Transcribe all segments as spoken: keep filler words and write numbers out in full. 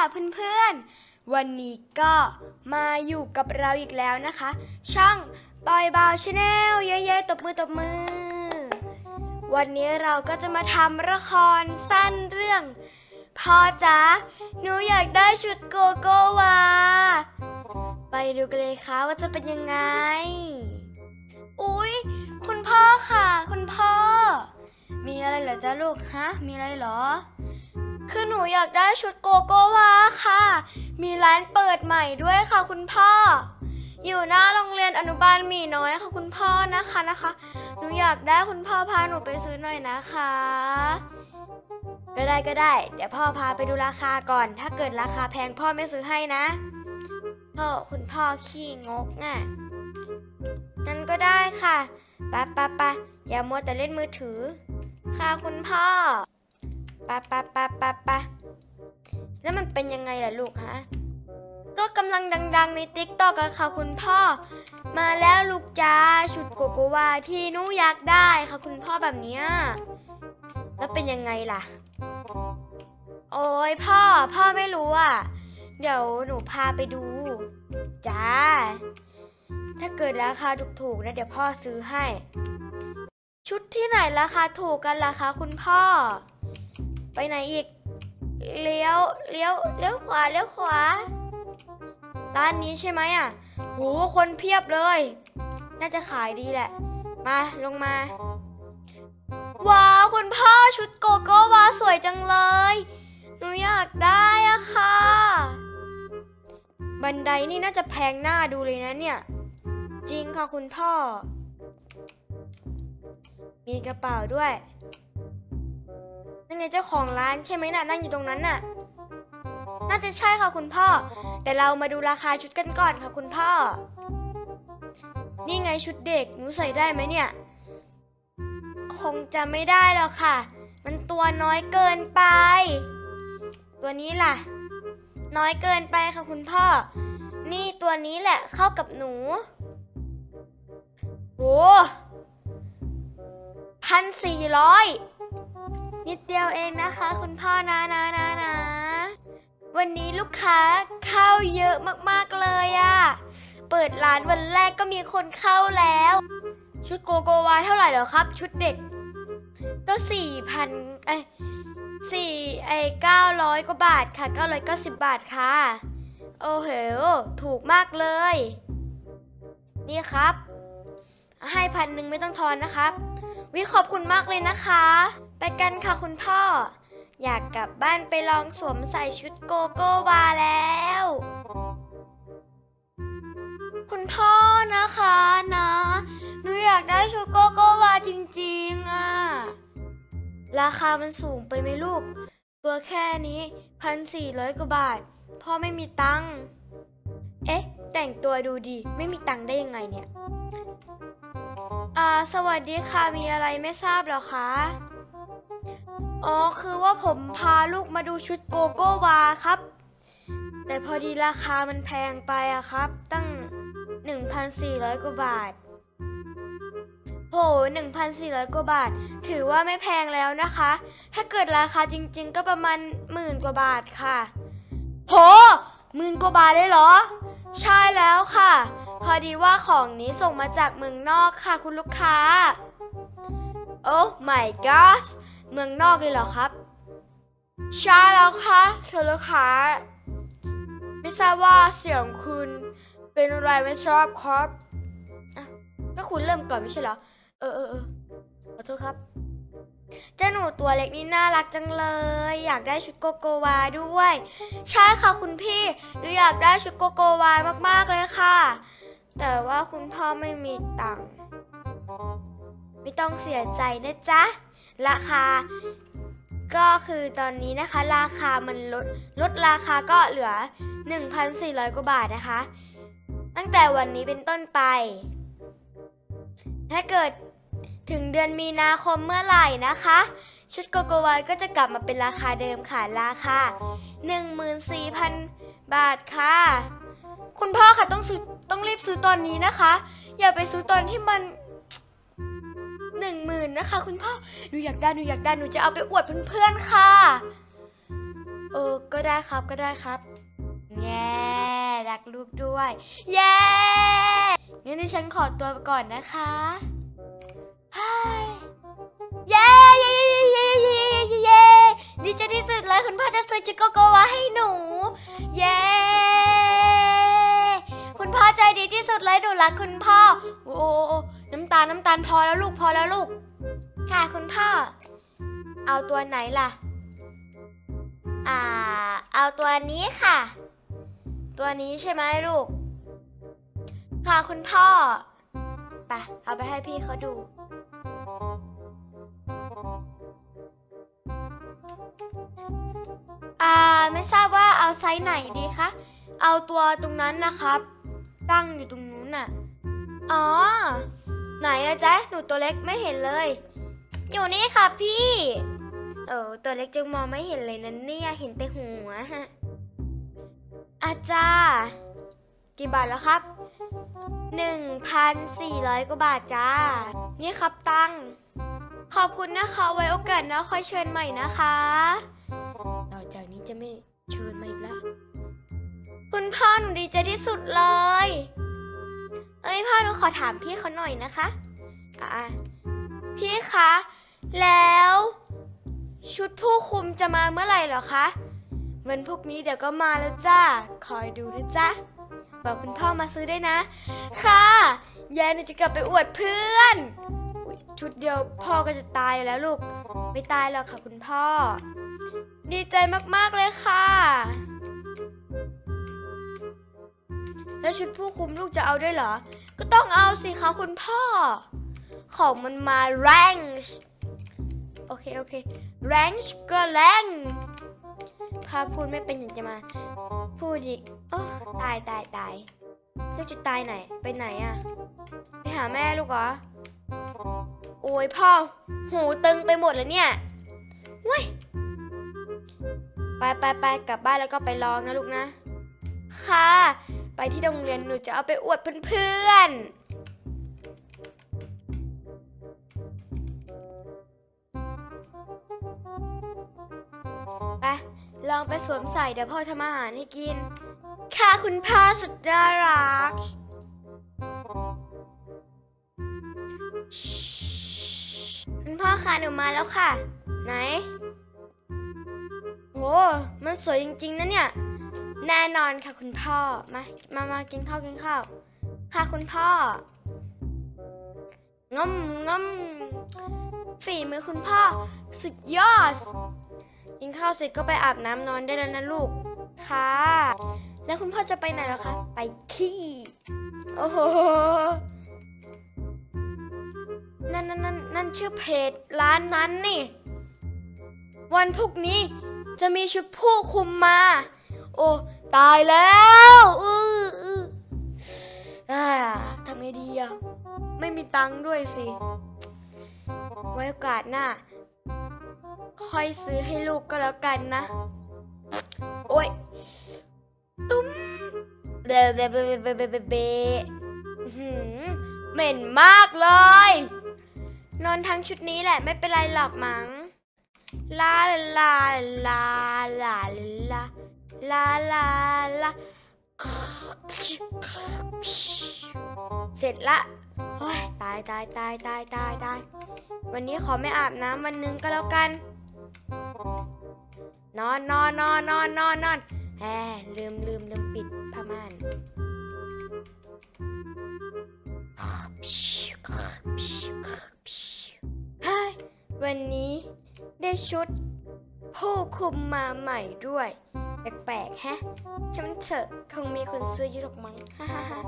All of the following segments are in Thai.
เพื่อนๆวันนี้ก็มาอยู่กับเราอีกแล้วนะคะช่างตอยบาวชาแนลเย้ๆตบมือตบมือวันนี้เราก็จะมาทำละครสั้นเรื่องพ่อจ๋าหนูอยากได้ชุดโกโก้วาไปดูกันเลยค่ะว่าจะเป็นยังไงอุ๊ยคุณพ่อค่ะคุณพ่อมีอะไรเหรอจ๊ะลูกฮะมีอะไรเหรอคือหนูอยากได้ชุดโกโก้วาค่ะมีร้านเปิดใหม่ด้วยค่ะคุณพ่ออยู่หน้าโรงเรียนอนุบาลหมีน้อยค่ะคุณพ่อนะคะนะคะหนูอยากได้คุณพ่อพาหนูไปซื้อหน่อยนะคะก็ได้ก็ได้เดี๋ยวพ่อพาไปดูราคาก่อนถ้าเกิดราคาแพงพ่อไม่ซื้อให้นะพ่อคุณพ่อขี้งกอ่ะงั้นก็ได้ค่ะปะปะปะอย่ามัวแต่เล่นมือถือค่ะคุณพ่อปะปะปะปะปะแล้วมันเป็นยังไงล่ะลูกฮะก็กำลังดังๆในติ๊กต็อกกันค่ะคุณพ่อมาแล้วลูกจ้าชุดโกโกวาที่หนูอยากได้ค่ะคุณพ่อแบบนี้แล้วเป็นยังไงล่ะโอ้ยพ่อพ่อไม่รู้อ่ะเดี๋ยวหนูพาไปดูจ้าถ้าเกิดราคาถูกๆนะเดี๋ยวพ่อซื้อให้ชุดที่ไหนราคาถูกกันล่ะคะคุณพ่อไปไหนอีกเลี้ยวเลี้ยวเลี้ยวขวาเลี้ยวขวาร้านนี้ใช่ไหมอ่ะโหคนเพียบเลยน่าจะขายดีแหละมาลงมาว้าวคุณพ่อชุดโกโก้วาสวยจังเลยหนูอยากได้อะค่ะบันไดนี่น่าจะแพงหน้าดูเลยนะเนี่ยจริงค่ะคุณพ่อมีกระเป๋าด้วยนั่นไงเจ้าของร้านใช่ไหมน่ะนั่งอยู่ตรงนั้นน่ะน่าจะใช่ค่ะคุณพ่อแต่เรามาดูราคาชุดกันก่อนค่ะคุณพ่อนี่ไงชุดเด็กหนูใส่ได้ไหมเนี่ยคงจะไม่ได้หรอกค่ะมันตัวน้อยเกินไปตัวนี้ล่ะน้อยเกินไปค่ะคุณพ่อนี่ตัวนี้แหละเข้ากับหนูโอ้พันสี่ร้อยนิดเดียวเองนะคะคุณพ่อนะนะนะนะวันนี้ลูกค้าเข้าเยอะมากๆเลยอะเปิดร้านวันแรกก็มีคนเข้าแล้วชุดโกโกวาเท่าไหร่เหรอครับชุดเด็กก็สี่พันไอ้สี่ไอ้เก้าร้อยกว่าบาทค่ะเก้าร้อยเก้าสิบบาทค่ะโอ้โหถูกมากเลยนี่ครับให้พันหนึ่งไม่ต้องทอนนะครับวิขอบคุณมากเลยนะคะไปกันค่ะคุณพ่ออยากกลับบ้านไปลองสวมใส่ชุดโกโก้วาแล้วคุณพ่อนะคะนะหนูอยากได้ชุดโกโก้วาจริงๆอ่ะราคามันสูงไปไหมลูกตัวแค่นี้พันสี่ร้อยกว่าบาทพ่อไม่มีตังค์เอ๊ะแต่งตัวดูดีไม่มีตังค์ได้ยังไงเนี่ยอ่าสวัสดีค่ะมีอะไรไม่ทราบหรอคะอ๋อคือว่าผมพาลูกมาดูชุดโกโก้วาครับแต่พอดีราคามันแพงไปอะครับตั้ง หนึ่งพันสี่ร้อย กว่าบาทโห หนึ่งพันสี่ร้อย กว่าบาทถือว่าไม่แพงแล้วนะคะถ้าเกิดราคาจริงๆก็ประมาณหมื่นกว่าบาทค่ะโหหมื่นกว่าบาทเลยเหรอใช่แล้วค่ะพอดีว่าของนี้ส่งมาจากเมืองนอกค่ะคุณลูกค้าโอ้ my gosh เมืองนอกเลยเหรอครับใช่แล้วค่ะคุณลูกค้าไม่ทราบว่าเสียงคุณเป็นอะไรไม่ทราบครับอ่ะก็คุณเริ่มก่อนไม่ใช่เหรอเออเออเออขอโทษครับเจ้าหนูตัวเล็กนี่น่ารักจังเลยอยากได้ชุดโกโกวาด้วยใช่ค่ะคุณพี่หนูอยากได้ชุดโกโกวามากๆเลยค่ะแต่ว่าคุณพ่อไม่มีตังค์ไม่ต้องเสียใจนะจ๊ะราคาก็คือตอนนี้นะคะราคามันลดลดราคาก็เหลือ หนึ่งพันสี่ร้อย กว่าบาทนะคะตั้งแต่วันนี้เป็นต้นไปถ้าเกิดถึงเดือนมีนาคมเมื่อไหร่นะคะชุดโกโกวาก็จะกลับมาเป็นราคาเดิมค่ะราคา หนึ่งหมื่นสี่พัน บาทค่ะคุณพ่อค่ะต้องซื้อต้องรีบซื้อตอนนี้นะคะอย่าไปซื้อตอนที่มันหนึ่งหมื่นนะคะคุณพ่อหนูอยากได้หนูอยากได้หนูจะเอาไปอวดเพื่อนๆค่ะเออก็ได้ครับก็ได้ครับแง่รักลูกด้วยเย้งั้นดิฉันขอตัวไปก่อนนะคะเย้เย้เย้เย้เย้เย้ดีใจที่สุดเลยคุณพ่อจะซื้อชุดโกโกวาให้หนูเย้คุณพ่อใจดีที่สุดเลยหนูรักคุณพ่อโอ้น้ำตาลน้ำตาลพอแล้วลูกพอแล้วลูกค่ะคุณพ่อเอาตัวไหนล่ะอ่าเอาตัวนี้ค่ะตัวนี้ใช่ไหมลูกค่ะคุณพ่อไปเอาไปให้พี่เขาดูอ่าไม่ทราบว่าเอาไซส์ไหนดีคะเอาตัวตรงนั้นนะครับตั้งอยู่ตรงนู้นน่ะอ๋อไหนนะจ๊ะหนูตัวเล็กไม่เห็นเลยอยู่นี่ค่ะพี่เออตัวเล็กจึงมองไม่เห็นเลยนั่นเนี่ยเห็นแต่หัวฮะอาจารย์กี่บาทแล้วครับหนึ่งพันสี่ร้อยกว่าบาทจ้านี่ครับตังขอบคุณนะคะไว้โอกาสหน้าค่อยเชิญใหม่นะคะต่อจากนี้จะไม่เชิญมาอีกแล้วคุณพ่อหนูดีใจที่สุดเลยเอ้ยพ่อหนูขอถามพี่เขาหน่อยนะคะอ่ะพี่คะแล้วชุดผู้คุมจะมาเมื่อไหร่เหรอคะวันพวกนี้เดี๋ยวก็มาแล้วจ้าคอยดูนะจ๊ะบอกคุณพ่อมาซื้อได้นะค่ะยายหนูจะกลับไปอวดเพื่อนชุดเดียวพ่อก็จะตายแล้วลูกไม่ตายหรอกค่ะคุณพ่อดีใจมากๆเลยค่ะแล้วชุดผู้คุมลูกจะเอาด้วยเหรอก็ต้องเอาสิคะคุณพ่อของมันมาแรงโอเคโอเคแรงก็แรงพาพูดไม่เป็นอย่างจะมาพูดอีกโอ้ตายตายตายลูกจะตายไหนไปไหนอะไปหาแม่ลูกเหรอโอ้ยพ่อหูตึงไปหมดเลยเนี่ยเว้ยไปไปไปกลับบ้านแล้วก็ไปลองนะลูกนะค่ะไปที่โรงเรียนหนูจะเอาไปอวดเพื่อนๆไปลองไปสวมใส่เดี๋ยวพ่อทำอาหารให้กินค่ะคุณพ่อสุดน่ารักคุณพ่อค่ะหนูมาแล้วค่ะไหนโอ้มันสวยจริงๆนะเนี่ยแน่นอนค่ะคุณพ่อมามามากินข้าวกินข้าวค่ะคุณพ่องมงมฝีมือคุณพ่อสุดยอดกินข้าวเสร็จก็ไปอาบน้ำนอนได้แล้วนะลูกค่ะแล้วคุณพ่อจะไปไหนล่ะคะไปขี้โอ้โหนั่นนั่นนั่นนั่นชื่อเพจร้านนั้นนี่วันพรุ่งนี้จะมีชุดผู้คุมมาโอ้ตายแล้วอืออืออ่าทำไงดีอะไม่มีตังค์ด้วยสิไว้โอกาสหน้าค่อยซื้อให้ลูกก็แล้วกันนะโอ้ยตุ้มเบเบเบเบเบเบเบเหม็นมากเลยนอนทั้งชุดนี้แหละไม่เป็นไรหรอกมั้งลาลาลาลาลาลาลาลาเสร็จละโอ้ยตายตายตายตายตายตายวันนี้ขอไม่อาบน้ำวันนึงก็แล้วกันนอนนอนนอนนอนนอนนอนแหมลืมลืมลืมปิดผ้าม่านเฮ้ยวันนี้ได้ชุดผู้คุมมาใหม่ด้วยแปลกๆแฮะช่างมันเถอะคงมีคนซื้อยุหรอกมั้งฮ่าฮ่าฮ่า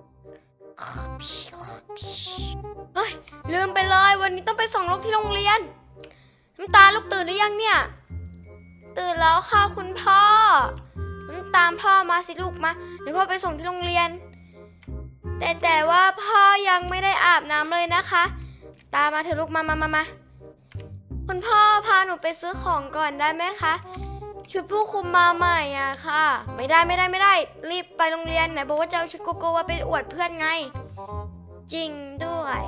เฮ้ยลืมไปเลยวันนี้ต้องไปส่งลูกที่โรงเรียนน้ำตาลูกตื่นหรือยังเนี่ยตื่นแล้วค่ะคุณพ่อน้ำตามพ่อมาสิลูกมาเดี๋ยวพ่อไปส่งที่โรงเรียนแต่แต่ว่าพ่อยังไม่ได้อาบน้ำเลยนะคะตามมาเถอะลูกมามามามาคุณพ่อพาหนูไปซื้อของก่อนได้ไหมคะชุดผู้คุมมาใหม่อ่ะค่ะไม่ได้ไม่ได้ไม่ได้รีบไปโรงเรียนไหนบอกว่าจะเอาชุดโกโก้ว่าไปอวดเพื่อนไงจริงด้วย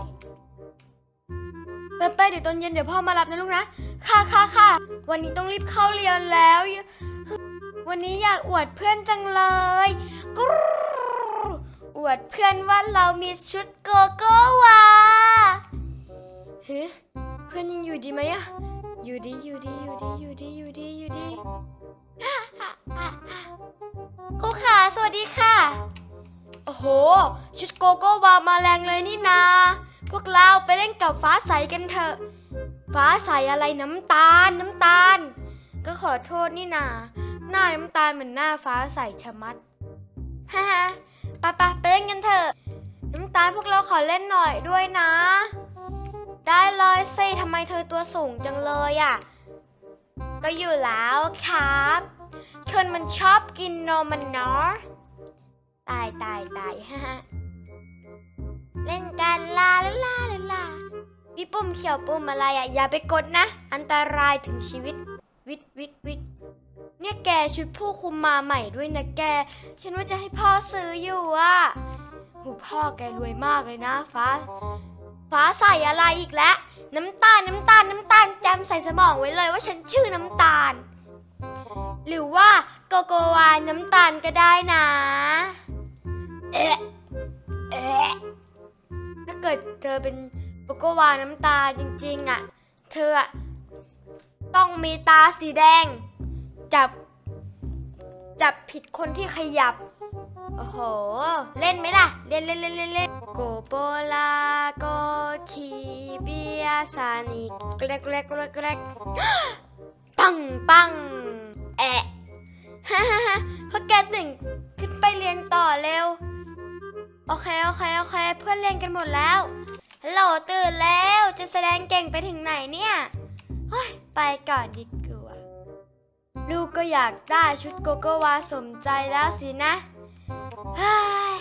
ไปไปเดี๋ยวตอนเย็นเดี๋ยวพ่อมารับนะลูกนะค่ะค่ะค่ะวันนี้ต้องรีบเข้าเรียนแล้ววันนี้อยากอวดเพื่อนจังเลยกรูอวดเพื่อนว่าเรามีชุดโกโก้วาเฮ้เพื่อนยังอยู่ดีไหมอะอยู่ดีอยู่ดีอยู่ดีอยู่ดีอยู่ดีอยู่ดีครูขาสวัสดีค่ะโอ้โหชุดโกโก้วามาแรงเลยนี่นาพวกเราไปเล่นกับฟ้าใสกันเถอะฟ้าใสอะไรน้ำตาลน้ำตาลก็ขอโทษนี่นาหน้าน้ำตาลเหมือนหน้าฟ้าใสชะมัดฮ่าฮ่าปะปะไปเล่นกันเถอะน้ำตาลพวกเราขอเล่นหน่อยด้วยนะได้เลยสิทำไมเธอตัวสูงจังเลยอ่ะก็อยู่แล้วครับคนมันชอบกินนมมันเนาะตายตายตายฮ่าฮ่าเล่นกันลาลาลาลาลาพี่ปุ่มเขียวปุ่มอะไรอ่ะอย่าไปกดนะอันตรายถึงชีวิตวิทวิทวิทเนี่ยแกชุดผู้คุมมาใหม่ด้วยนะแกฉันว่าจะให้พ่อซื้ออยู่อ่ะหูพ่อแกรวยมากเลยนะฟ้าฟ้าใส่อะไรอีกแล้วน้ำตาลน้ำตาลน้ำตาลจำใส่สมองไว้เลยว่าฉันชื่อน้ำตาลหรือว่าโกโกวาน้ำตาลก็ได้นะเอ๊ะเอ๊ะถ้าเกิดเธอเป็นโกโกวาน้ำตาลจริงๆอ่ะเธอต้องมีตาสีแดงจับจับผิดคนที่ขยับโอ้โหเล่นไหมล่ะเล่นเล่นเล่นเล่นเล่นโกโบลาโกชีเบียซานิกเล็กเล็กเล็กเล็กปังปังแอะฮ่าฮ่าฮ่าพวกแกตื่นขึ้นไปเรียนต่อเร็วโอเคโอเคโอเคเพื่อนเรียนกันหมดแล้วฮัลโหลตื่นแล้วจะแสดงเก่งไปถึงไหนเนี่ยเฮ้ยไปก่อนดีกว่าลูกก็อยากได้ชุดโกโกวาสมใจแล้วสินะเฮ้ย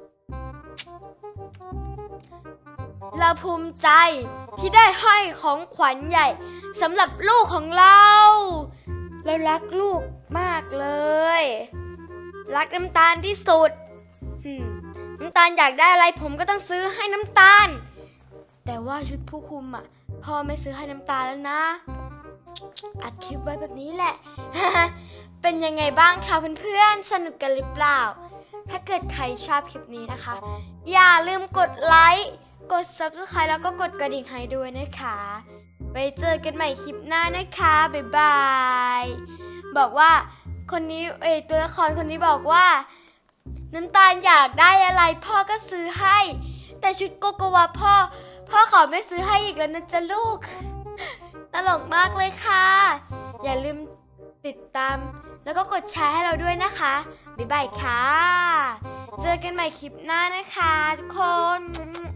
เราภูมิใจที่ได้ให้ของขวัญใหญ่สำหรับลูกของเราเรารักลูกมากเลยรักน้ำตาลที่สุดน้ำตาลอยากได้อะไรผมก็ต้องซื้อให้น้ำตาลแต่ว่าชุดผู้คุมอ่ะพ่อไม่ซื้อให้น้ำตาลแล้วนะอัดคลิปไว้แบบนี้แหละ เป็นยังไงบ้างคะเพื่อนๆสนุกกันหรือเปล่าถ้าเกิดใครชอบคลิปนี้นะคะอย่าลืมกดไลค์กด ซับสไครบ์ แล้วก็กดกระดิ่งให้ด้วยนะคะไว้เจอกันใหม่คลิปหน้านะคะบ๊ายบายบอกว่าคนนี้เอยตัวละครคนนี้บอกว่าน้ำตาลอยากได้อะไรพ่อก็ซื้อให้แต่ชุดโกโกวาพ่อพ่อขอไม่ซื้อให้อีกแล้วนะจ๊ะลูกตลกมากเลยค่ะอย่าลืมติดตามแล้วก็กดแชร์ให้เราด้วยนะคะบ๊ายบายค่ะเจอกันใหม่คลิปหน้านะคะทุกคน